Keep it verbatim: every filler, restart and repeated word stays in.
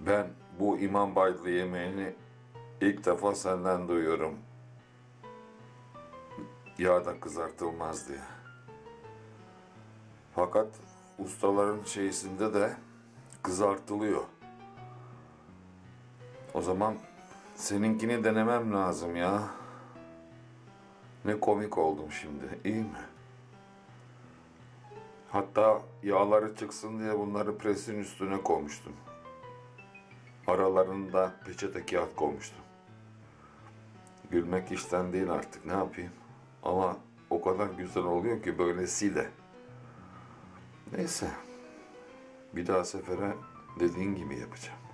Ben bu imam bayıldı yemeğini ilk defa senden duyuyorum. Yağda kızartılmaz diye. Fakat ustaların şeysinde de kızartılıyor. O zaman seninkini denemem lazım ya. Ne komik oldum şimdi, iyi mi? Hatta yağları çıksın diye bunları presin üstüne koymuştum. Aralarında peçete kağıt koymuştum. Gülmek işten değil artık, ne yapayım? Ama o kadar güzel oluyor ki böylesiyle. Neyse, bir daha sefere dediğin gibi yapacağım.